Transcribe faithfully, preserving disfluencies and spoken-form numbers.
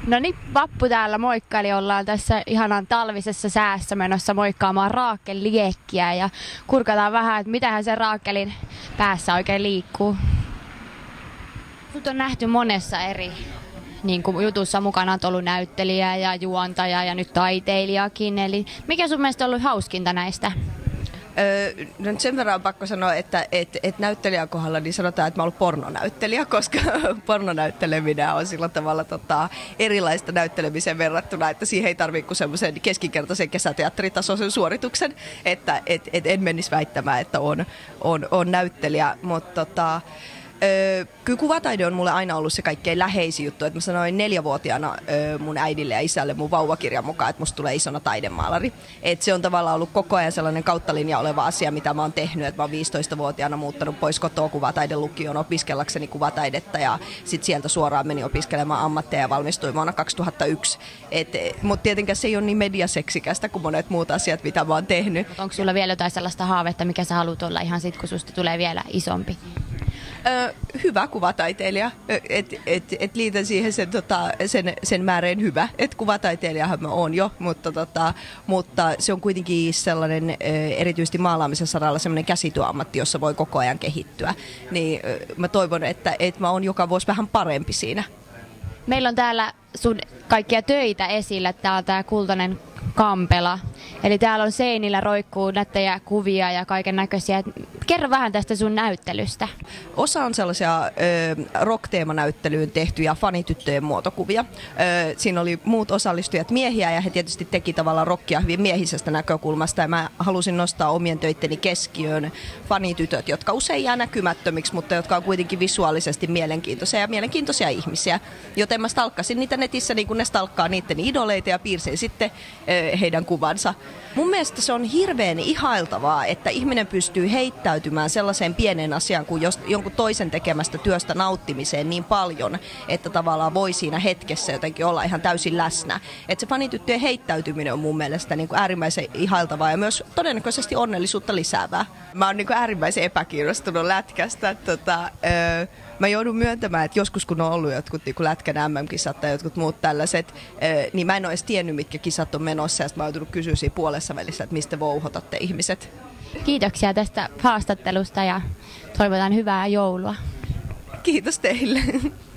No niin, Vappu täällä moikka, eli ollaan tässä ihanan talvisessa säässä menossa moikkaamaan raakkeliekkiä ja kurkataan vähän, että mitähän sen raakkelin päässä oikein liikkuu. Sut on nähty monessa eri niin kuin jutussa mukana, on ollut näyttelijä ja juontaja ja nyt taiteilijakin, eli mikä sun mielestä on ollut hauskinta näistä? Öö, nyt sen verran on pakko sanoa, että et, et näyttelijän kohdalla niin sanotaan, että mä oon ollut pornonäyttelijä, koska pornonäytteleminen on sillä tavalla tota, erilaista näyttelemiseen verrattuna, että siihen ei tarvitse kuin semmoisen keskinkertaisen kesäteatteritasoisen suorituksen, että et, et en menisi väittämään, että on, on, on näyttelijä, mutta tota, Öö, kyllä kuvataide on mulle aina ollut se kaikkein läheisin juttu, että mä sanoin neljävuotiaana öö, mun äidille ja isälle mun vauvakirjan mukaan, että musta tulee isona taidemaalari. Et se on tavallaan ollut koko ajan sellainen kauttalinja oleva asia, mitä mä oon tehnyt, että mä oon viisitoistavuotiaana muuttanut pois kotoa kuvataidelukioon opiskellakseni kuvataidetta ja sit sieltä suoraan menin opiskelemaan ammatteja ja valmistuin vuonna kaksituhattayksi. Mutta tietenkään se ei ole niin mediaseksikästä kuin monet muut asiat, mitä mä oon tehnyt. Onko sulla vielä jotain sellaista haavetta, mikä sä haluat olla ihan sit, kun susta tulee vielä isompi? Ö, hyvä kuvataiteilija, että et, et liitän siihen sen, tota, sen, sen määrän hyvä, että kuvataiteilijahan mä oon jo, mutta, tota, mutta se on kuitenkin sellainen erityisesti maalaamisen saralla sellainen käsityöammatti, jossa voi koko ajan kehittyä, niin mä toivon, että, että mä oon joka vuosi vähän parempi siinä. Meillä on täällä sun kaikkia töitä esillä, tää on tää kultainen kampela. Eli täällä on seinillä roikkuu nättejä kuvia ja kaiken näköisiä. Kerro vähän tästä sun näyttelystä. Osa on sellaisia ö, rock-teemanäyttelyyn tehtyjä fanityttöjen muotokuvia. Ö, siinä oli muut osallistujat miehiä ja he tietysti teki tavallaan rockia hyvin miehisestä näkökulmasta. Ja mä halusin nostaa omien töitteni keskiöön fanitytöt, jotka usein jää näkymättömiksi, mutta jotka on kuitenkin visuaalisesti mielenkiintoisia ja mielenkiintoisia ihmisiä. Joten mä stalkkasin niitä netissä niin kuin ne stalkkaa niiden idoleita ja piirsin sitten ö, heidän kuvansa. Mun mielestä se on hirveän ihailtavaa, että ihminen pystyy heittäytymään sellaiseen pieneen asiaan kuin jos, jonkun toisen tekemästä työstä nauttimiseen niin paljon, että tavallaan voi siinä hetkessä jotenkin olla ihan täysin läsnä. Että se fanityttöjen heittäytyminen on mun mielestä niin kuin äärimmäisen ihailtavaa ja myös todennäköisesti onnellisuutta lisäävää. Mä oon niin kuin äärimmäisen epäkiinnostunut lätkästä. Tota, öö, Mä joudun myöntämään, että joskus kun on ollut jotkut niin lätkän M M-kisat tai jotkut muut tällaiset, niin mä en ole edes tiennyt, mitkä kisat on menossa. Ja sitten mä oon joutunut kysyä siinä puolessa välissä, että mistä vouhotatte ihmiset. Kiitoksia tästä haastattelusta ja toivotan hyvää joulua. Kiitos teille.